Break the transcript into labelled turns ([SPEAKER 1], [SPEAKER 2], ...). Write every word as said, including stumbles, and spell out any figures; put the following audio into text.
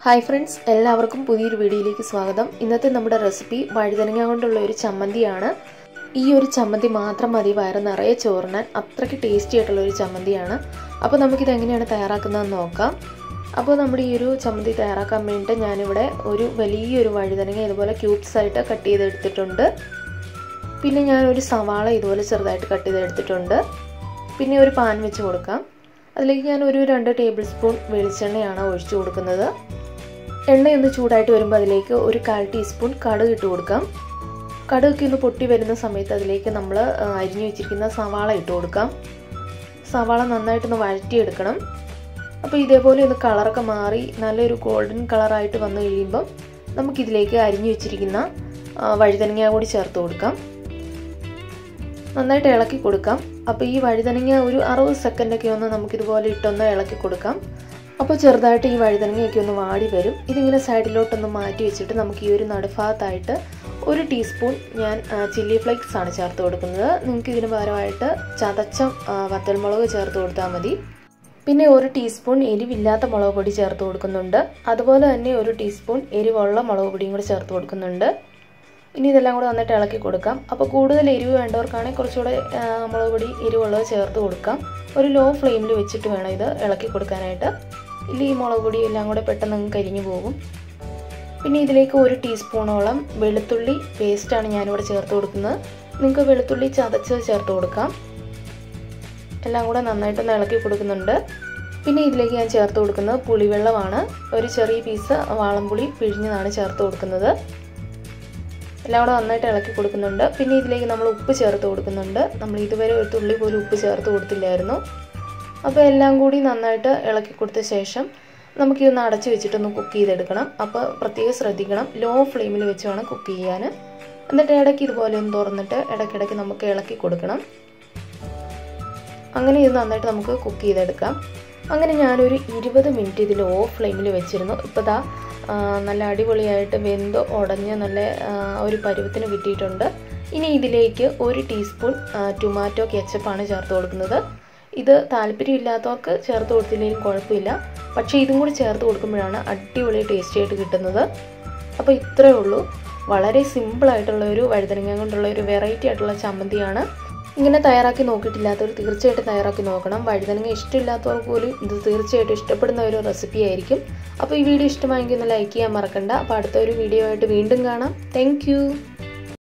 [SPEAKER 1] Hi friends, എല്ലാവർക്കും പുതിയൊരു വീഡിയോയിലേക്ക് സ്വാഗതം. ഇന്നത്തെ നമ്മുടെ റെസിപ്പി വഴുതനങ്ങ കൊണ്ടുള്ള ഒരു ചമ്മന്തിയാണ്. ഈ ഒരു ചമ്മന്തി മാത്രം മതി വയറ് നിറയെ ചോറിനാൻ. അത്രയ്ക്ക് ടേസ്റ്റി ആയിട്ടുള്ള ഒരു ചമ്മന്തിയാണ്. അപ്പോൾ നമുക്ക് ഇത് എങ്ങനെയാണ് തയ്യാറാക്കുന്നതെന്ന് നോക്കാം. അപ്പോൾ നമ്മുടെ ഈ ഒരു ചമ്മന്തി തയ്യാറാക്കാൻ വേണ്ടി ഞാൻ ഇവിടെ ഒരു വലിയൊരു വഴുതനങ്ങ ഇതുപോലെ ക്യൂബ്സ് ആയിട്ട് കട്ട് ചെയ്ത് എടുത്തിട്ടുണ്ട്. പിന്നെ ഞാൻ ഒരു സവാള ഇതുപോലെ ചെറുതായിട്ട് കട്ട് ചെയ്ത് എടുത്തിട്ടുണ്ട്. പിന്നെ ഒരു പാൻ വെച്ച് കൊടുക്കാം. അതിലേക്ക് ഞാൻ ഒരു രണ്ട് ടേബിൾ സ്പൂൺ വെളിച്ചെണ്ണയാണ് ഒഴിച്ചു കൊടുക്കുന്നത്. എണ്ണയൊന്ന് ചൂടായിട്ട് വരുമ്പോൾ അതിലേക്ക് ഒരു കാൽ ടീസ്പൂൺ കടുക് ഇട്ട് കൊടുക്കാം. കടുകൊക്കെ ഒന്ന് പൊട്ടി വരുന്ന സമയത്ത് അതിലേക്ക് നമ്മൾ അരിഞ്ഞു വെച്ചിരിക്കുന്ന സവാള ഇട്ട് കൊടുക്കാം. സവാള നന്നായിട്ടൊന്ന് വഴറ്റിയെടുക്കണം. അപ്പോൾ ഇതേപോലെ ഒന്ന് കളറൊക്കെ മാറി നല്ലൊരു ഗോൾഡൻ കളറായിട്ട് വന്നു കഴിയുമ്പം നമുക്കിതിലേക്ക് അരിഞ്ഞു വെച്ചിരിക്കുന്ന വഴുതനങ്ങ കൂടി ചേർത്ത് കൊടുക്കാം. നന്നായിട്ട് ഇളക്കി കൊടുക്കാം. അപ്പോൾ ഈ വഴുതനങ്ങ ഒരു അറുപത് സെക്കൻഡൊക്കെ ഒന്ന് നമുക്കിതുപോലെ ഇട്ടൊന്ന് ഇളക്കി കൊടുക്കാം. അപ്പോൾ ചെറുതായിട്ട് ഈ വഴുതനങ്ങയൊക്കെ ഒന്ന് വാടി വരും. ഇതിങ്ങനെ സൈഡിലോട്ടൊന്ന് മാറ്റി വെച്ചിട്ട് നമുക്ക് ഈ ഒരു നടുഭാഗത്തായിട്ട് ഒരു ടീസ്പൂൺ ഞാൻ ചില്ലി ഫ്ലേക്സ് ആണ് ചേർത്ത് കൊടുക്കുന്നത്. നിങ്ങൾക്ക് ഇതിന് പകരമായിട്ട് ചതച്ച വറ്റൽമുളക് ചേർത്ത് കൊടുത്താൽ മതി. പിന്നെ ഒരു ടീസ്പൂൺ എരിവില്ലാത്ത മുളക് പൊടി ചേർത്ത് കൊടുക്കുന്നുണ്ട്. അതുപോലെ തന്നെ ഒരു ടീസ്പൂൺ എരിവുള്ള മുളക് പൊടിയും കൂടി ചേർത്ത് കൊടുക്കുന്നുണ്ട്. ഇനി ഇതെല്ലാം കൂടെ നന്നായിട്ട് ഇളക്കി കൊടുക്കാം. അപ്പോൾ കൂടുതൽ എരിവ് വേണ്ടവർക്കാണെങ്കിൽ കുറച്ചുകൂടെ മുളക് പൊടി എരിവുള്ളത് ചേർത്ത് കൊടുക്കാം. ഒരു ലോ ഫ്ലെയിമിൽ വെച്ചിട്ട് വേണം ഇത് ഇളക്കി കൊടുക്കാനായിട്ട്. ഇല്ല ഈ മുളക് പൊടി എല്ലാം കൂടെ പെട്ടെന്ന് അങ്ങ് കരിഞ്ഞു പോകും. പിന്നെ ഇതിലേക്ക് ഒരു ടീസ്പൂണോളം വെളുത്തുള്ളി പേസ്റ്റാണ് ഞാനിവിടെ ചേർത്ത് കൊടുക്കുന്നത്. നിങ്ങൾക്ക് വെളുത്തുള്ളി ചതച്ച് ചേർത്ത് കൊടുക്കാം. എല്ലാം കൂടെ നന്നായിട്ടൊന്ന് ഇളക്കി കൊടുക്കുന്നുണ്ട്. പിന്നെ ഇതിലേക്ക് ഞാൻ ചേർത്ത് കൊടുക്കുന്നത് പുളിവെള്ളമാണ്. ഒരു ചെറിയ പീസ് വാളംപുളി പിഴിഞ്ഞതാണ് ചേർത്ത് കൊടുക്കുന്നത്. എല്ലാം കൂടെ നന്നായിട്ട് ഇളക്കി കൊടുക്കുന്നുണ്ട്. പിന്നെ ഇതിലേക്ക് നമ്മൾ ഉപ്പ് ചേർത്ത് കൊടുക്കുന്നുണ്ട്. നമ്മൾ ഇതുവരെ ഒരു തുള്ളി പോലും ഉപ്പ് ചേർത്ത് കൊടുത്തില്ലായിരുന്നു. അപ്പോൾ എല്ലാം കൂടി നന്നായിട്ട് ഇളക്കി കൊടുത്ത ശേഷം നമുക്കിതൊന്ന് അടച്ച് വെച്ചിട്ടൊന്ന് കുക്ക് ചെയ്തെടുക്കണം. അപ്പോൾ പ്രത്യേകം ശ്രദ്ധിക്കണം, ലോ ഫ്ലെയിമിൽ വെച്ച് വേണം കുക്ക് ചെയ്യാൻ. എന്നിട്ട് ഇടയ്ക്ക് ഇതുപോലെ ഒന്ന് തുറന്നിട്ട് ഇടയ്ക്കിടയ്ക്ക് നമുക്ക് ഇളക്കി കൊടുക്കണം. അങ്ങനെ ഇത് നന്നായിട്ട് നമുക്ക് കുക്ക് ചെയ്തെടുക്കാം. അങ്ങനെ ഞാനൊരു ഇരുപത് മിനിറ്റ് ഇത് ലോ ഫ്ലെയിമിൽ വെച്ചിരുന്നു. ഇപ്പോൾ ദാ നല്ല അടിപൊളിയായിട്ട് വെന്ത് ഉടഞ്ഞ് നല്ല ഒരു പരുവത്തിന് കിട്ടിയിട്ടുണ്ട്. ഇനി ഇതിലേക്ക് ഒരു ടീസ്പൂൺ ടൊമാറ്റോ കെച്ചപ്പാണ് ചേർത്ത് കൊടുക്കുന്നത്. ഇത് താല്പര്യമില്ലാത്തവർക്ക് ചേർത്ത് കൊടുത്തില്ലെങ്കിലും കുഴപ്പമില്ല. പക്ഷേ ഇതും കൂടി ചേർത്ത് കൊടുക്കുമ്പോഴാണ് അടിപൊളി ടേസ്റ്റി ആയിട്ട് കിട്ടുന്നത്. അപ്പോൾ ഇത്രയേ ഉള്ളൂ. വളരെ സിമ്പിളായിട്ടുള്ള ഒരു വഴുതനങ്ങ കൊണ്ടുള്ള ഒരു വെറൈറ്റി ആയിട്ടുള്ള ചമ്മന്തിയാണ്. ഇങ്ങനെ തയ്യാറാക്കി നോക്കിയിട്ടില്ലാത്തവർ തീർച്ചയായിട്ടും തയ്യാറാക്കി നോക്കണം. വഴുതനങ്ങ ഇഷ്ടമില്ലാത്തവർക്ക് പോലും ഇത് തീർച്ചയായിട്ടും ഇഷ്ടപ്പെടുന്ന ഒരു റെസിപ്പി ആയിരിക്കും. അപ്പോൾ ഈ വീഡിയോ ഇഷ്ടമായെങ്കിൽ ഒന്ന് ലൈക്ക് ചെയ്യാൻ മറക്കണ്ട. അപ്പോൾ അടുത്ത ഒരു വീഡിയോ ആയിട്ട് വീണ്ടും കാണാം. താങ്ക്